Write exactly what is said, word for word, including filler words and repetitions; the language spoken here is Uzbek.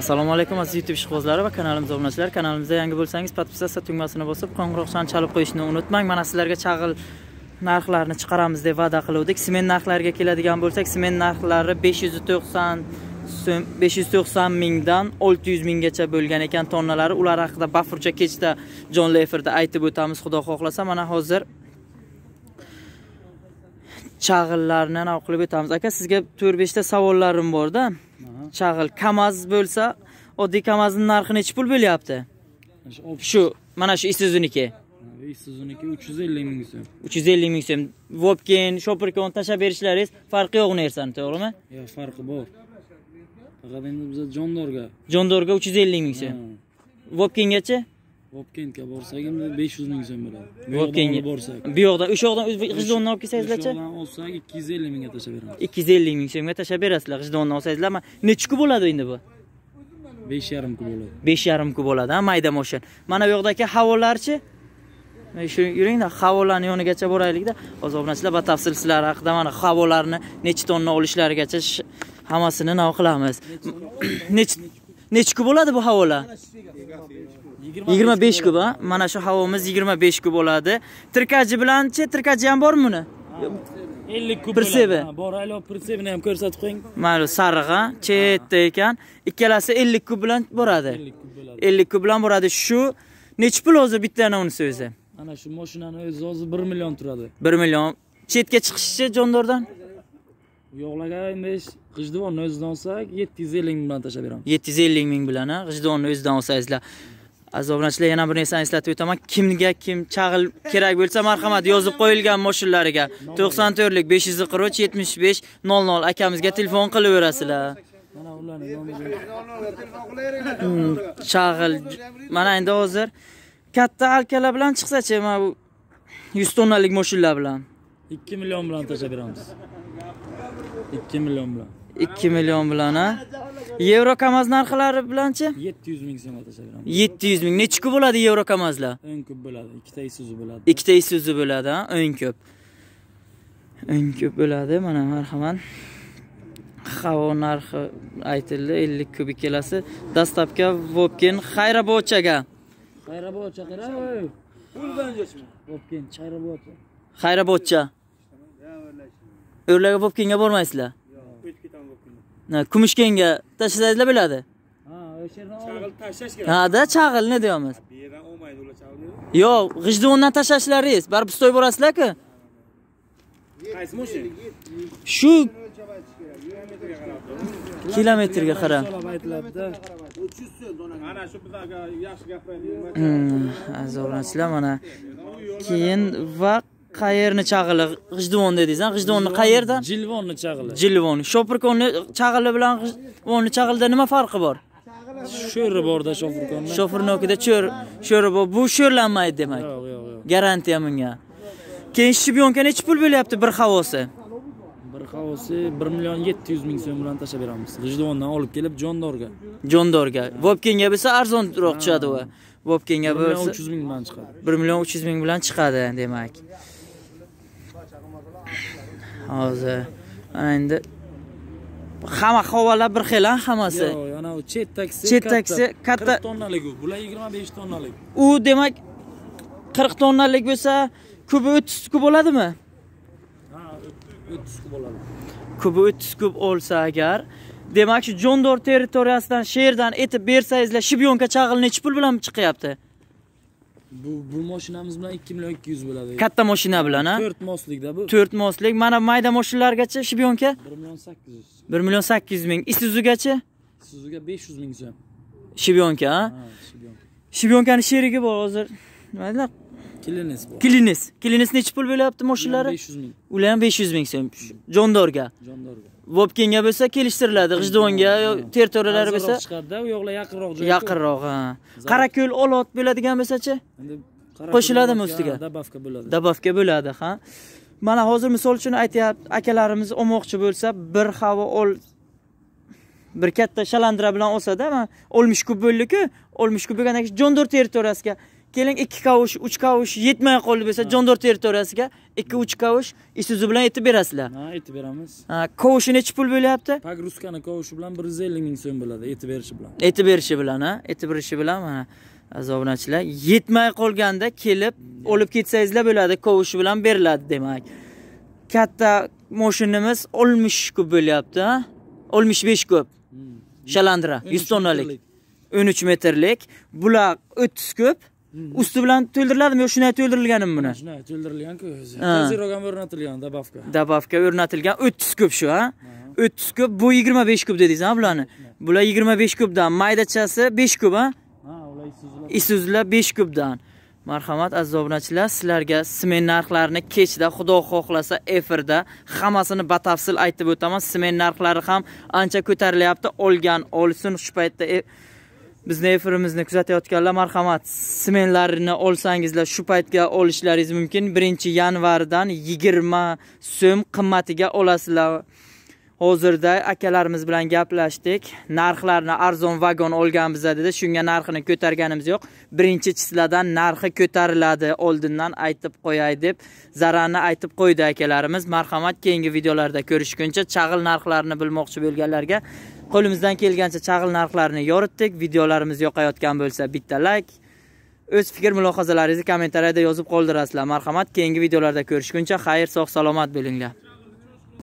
Assalomu alaykum aziz YouTube ishqibozlari va kanalimiz obunachilar. Kanalimizga yangi bo'lsangiz, podpisatsiya tugmasini bosib, qo'ng'iroqchani chalib qo'yishni unutmang. Mana sizlarga chag'il narxlarini chiqaramiz deb va'da qildik. Sement narxlariga keladigan bo'lsak, sement narxlari besh yuz to'qson besh yuz to'qson mingdan olti yuz minggacha bo'lgan ekan tonnalari. Ular haqida bafurcha kechda jonli efirda aytib o'tamiz, xudo xohlasa. Mana hozir chag'illarni nima qilib o'tamiz. Aka, sizga to'rt besh ta savollarim bor-da. Chag'il Kamaz bo'lsa, oddiy Kamazning narxi necha pul bo'lyapti? Shu, mana shu Isuzu'niki. Isuzu'niki uch yuz ellik ming so'm. uch yuz ellik ming so'm. Vopkin, Shoperkon tashab berishlaringiz farqi yo'q narsa, to'g'rimi? Yo'q, farqi bor. Faqat endi biz Jondorga. Jondorga uch yuz ellik ming so'm. Vopkingacha? Vopkinga borsak endi besh yuz ming so'm bo'ladi. Vopkinga borsak. Bu yoqdan, o'sha yoqdan g'ijdonni olib kelsangizlarcha? O'sha yoqdan olsak ikki yuz ellik mingga tashab beramiz. ikki yuz ellik ming so'mga tashab berasizlar g'ijdonni olsangizlar. Necha kub bo'ladi endi bu? besh yarim kub bo'ladi. besh yarim kub bo'ladi, ha, mayda mashin. Mana bu yoqdagi havolarchi? Shu yuringda havolarning yonigacha boraylikda. Hozir obunachilar batafsil sizlar haqida mana havolarni necha tonna olishlarigacha hammasini nima qilamiz. Necha necha kub bo'ladi bu havolar? yigirma besh kub, ha? Mana shu havomiz yigirma besh kub bo'ladi. Trikaji bilanchi, trikaji ham bormi buni? ellik kub bo'ladi. Bor, ayol prinsipini ham ko'rsatib qo'ying. Mana sarig'a, chetda ekan. Ikkalasi ellik kub bilan boradi. ellik kub bo'ladi. ellik kub bilan boradi. Shu necha pul hozir bittani unisi o'zi? Mana shu mashinani o'zi hozir bir million turadi. bir million. Chetga chiqishchi Jondordan? Yo'qlaga endi g'ijduvonni o'zidan olsak yetti yuz ellik ming bilan tashab beramiz. yetti yuz ellik ming bilan, ha, g'ijduvonni o'zidan olsangizlar. Aziz obunachilar, yana bir narsani eslatib o'taman. Kimga kim chag'il kerak bo'lsa, marhamat, yozib qo'yilgan mashinalariga to'qson to'rtlik besh yuz qirq uch yetmish besh nol nol akamizga telefon qilaverasizlar. Mana ularning nomiga. Chag'il mana endi hozir katta alkalar bilan chiqsa-chi, mana bu yuz tonnalik mashinalar bilan ikki million bilan tashab beramiz. ikki million bilan. ikki million bilan, ha? Yevro Kamaz narxlari bilanchi? yetti yuz ming so'm tashab beramiz. yetti yuz ming. Necha kub bo'ladi Yevro Kamazlar? o'n kub bo'ladi, ikkita Isuzu bo'ladi. ikkita Isuzu bo'ladi, ha? o'n kub. o'n kub bo'ladi. Mana marhamat. Havo narxi aytildi, ellik kub ikkalasi. Dastlabki Vopkin Xayrabochaga. Xayrabocha qara, oy. Puldan jo'shmi? Vopkin Xayrabocha. Xayrabocha. O'rlaga Vopkinga bormaysizlar? Na, Kumushkenga tashlasangizlar bo'ladi. Ha, o'sha yerdan chag'il tashlash kerak. Ha, da chag'il ne deyapmiz? Bu yerdan olmaydi ular chag'ilni. Yo'q, g'ijduvondan tashlashlaringiz, barib stoy borasizlar-ku. Qaysi mashina? Shu kilometrga qarab. uch yuz so'm. Mana shu bizga yaxshi gapiraylik. Aziz obunachilar, mana keyin va qayerni chag'ili? G'ijduvon dedingiz, ha? G'ijduvonni qayerdan? Jilvonni chag'ili. Jilvon. Shoperkonni chag'ili bilan G'ijduvonni chag'ilda nima farqi bor? Sho'ri borda shoferkonni. Shofernikida cho'r, sho'ri bor. Bu sho'rlanmaydi demak. Yo'q, yo'q, yo'q. Garantiya bunga. Keyin Shibionka necha pul bo'lyapti bir havosi? Bir havosi bir million yetti yuz ming so'm bilan tashab beramiz. G'ijduvondan olib kelib Jondorga. Jondorga. Vopkinga bo'lsa arzonroq tushadi u. Vopkinga bo'lsa uch yuz ming bilan chiqadi. bir million uch yuz ming bilan chiqadi demak. Hozir endi hamma havolar bir xil, hammasi. Yo'q, yana u chet taksi Chet taksi katta qirq tonnalik u. Bular yigirma besh tonnalik. U demak qirq tonnalik bo'lsa, kubi o'ttiz kub bo'ladimi? Ha, o'ttiz kub bo'ladi. Kubi o'ttiz kub olsa agar, demak shu Jondor territoriyasidan sherdan etib bersangizlar, Shibionka chag'il necha pul bilan chiqyapti? Bu bu mashinamiz bilan ikki million ikki yuz bo'ladi. Katta mashina bilan, ha? to'rt moslikda bu. to'rt moslik. Mana mayda mashinalargacha Shibionka bir million sakkiz yuz. bir million sakkiz yuz ming. Isuzugacha? Isuzuga besh yuz ming so'm. Shibionka, ha? Ha, Shibionka. Shibionkani sherigi bor hozir. Nima deydilar? Klinis bor. Klinis. Klinis necha pul bo'lyapti mashinalari? besh yuz ming. Ular ham besh yuz ming so'm. Jondorga. Jondorga. Vopkinga bo'lsa kelishtiriladi, G'ijduvonga territoriyalari bo'lsa chiqadi-da, u yoqlar yaqinroq joy. Yaqinroq, ha. Qarako'l Olot bo'ladigan bo'lsa-chi? Endi qo'shiladimi ustiga? Dabavka bo'ladi. Dabavka bo'ladi, ha. Mana hozir misol uchun aytayapti, akalarimiz olmoqchi bo'lsa, bir havo ol bir katta shalandira bilan olsa-da, oltmish kub bo'ldi-ku, oltmish kub bo'lgandan keyin Jondor territoriyasiga keling ikki kavush, uch kavush yetmay qoldi bo'lsa, Jondor territoriyasiga ikki uch kavush Isuzu bilan aytib berasizlar. Ha, aytib beramiz. Ha, kavushi necha pul bo'lyapti? Pogruskani kavushi bilan bir yuz ellik ming so'm bo'ladi, aytib berishi bilan. Aytib berishi bilan, ha, aytib berishi bilan mana azobunachilar yetmay qolganda kelib olib ketsangizlar bo'ladi, kavushi bilan beriladi demak. Katta mashinamiz oltmish kub bo'lyapti, ha? oltmish besh kub. Shalandra yuz tonnalik. o'n uch metrlik. Bular o'ttiz kub. Usti bilan to'ldiriladimi yo shunday to'ldirilganmi buni? Shunday to'ldirilgan-ku o'zi. Zeroga o'rnatilgan dabavka. Dabavka o'rnatilgan o'ttiz kub shu, ha? o'ttiz kub, bu yigirma besh kub dedingiz, ha, bularni? Bular yigirma besh kubdan, maydachasi besh kub, ha? Ha, ular Isuzular. Isuzular besh kubdan. Marhamat aziz obunachilar, sizlarga sement narxlarini kechda Xudo xohlasa efirda hammasini batafsil aytib o'taman. Sement narxlari ham ancha ko'tarilyapti. Olgan olsin shu paytda e bizni efirimizni kuzatayotganlar marhamat, sementlarini olsangizlar shu paytga olishlaringiz mumkin. birinchi yanvardan yigirma so'm qimmatiga olasizlar. Hozirda akalarimiz bilan gaplashdik. Narxlarni arzon vagon olganmiz dedi. Shunga narxini ko'targanimiz yo'q. Birinchi chisladan narxi ko'tariladi. Oldindan aytib qo'yay deb zararni aytib qo'ydi akalarimiz. Marhamat, keyingi videolarda ko'rishguncha chag'il narxlarini bilmoqchi bo'lganlarga qo'limizdan kelgancha chag'il narxlarini yoritdik. Videolarimiz yoqayotgan bo'lsa bitta like, o'z fikr mulohazalaringizni kommentariyada yozib qoldirasizlar. Marhamat, keyingi videolarda ko'rishguncha xayr, sog' salomat bo'linglar.